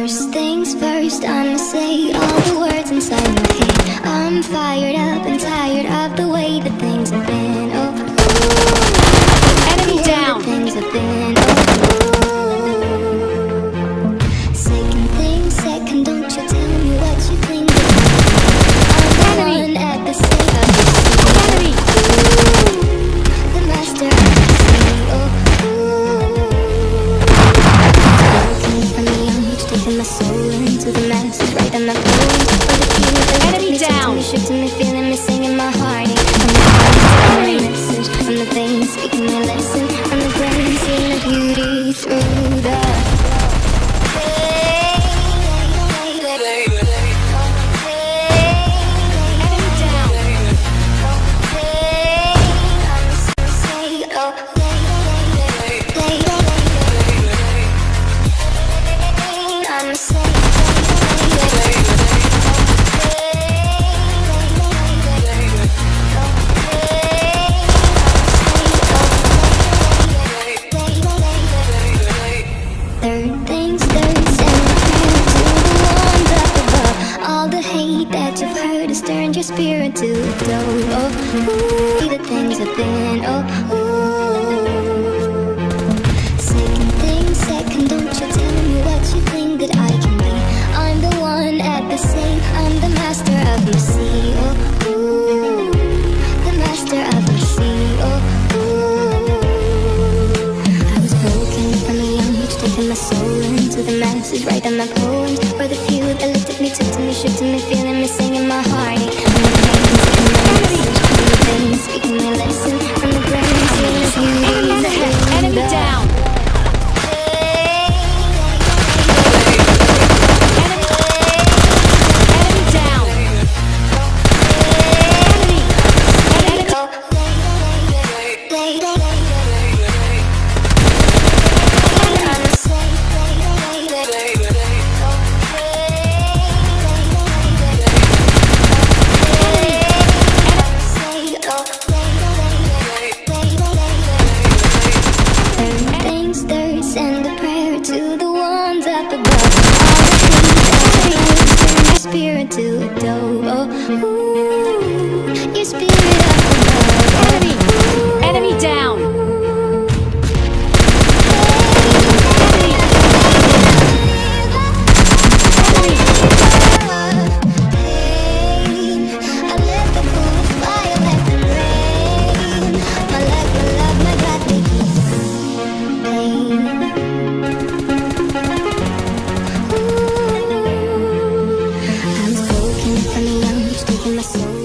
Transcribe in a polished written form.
First things first, I'ma say all the words inside my head. I'm fired up and tired of the way that things have been. Oh, ooh, enemy down. Things have been. Oh, second thing second, don't you tell me what you think of me. I'm the one at the center of the Enemy. the master of the sea. Oh, taking my soul into the masses, right on my phone. Enemy down. You shook to me, feeling me, singing my heart. From the heart, the message, from the veins, speaking my lesson. From the brain, seeing the beauty through the turned your spirit to a dove. Oh, ooh, the things have been. Oh, ooh. Second thing second, don't you tell me what you think that I can be. I'm the one at the same. I'm the master of my sea. Oh, ooh, the master of my sea. Oh, ooh. I was broken from a young age, taking my soul into the masses, write on my poems for the few that looked at me, took to me, shook to me, feeling me, singing my heart. Speaking my lesson from the brain, seeing the beauty. Enemy down. Enemy down. Send a prayer to the ones up above. All the things that turn your spirit to a dove. Oh, ooh, your spirit up above. Enemy. Enemy down. My soul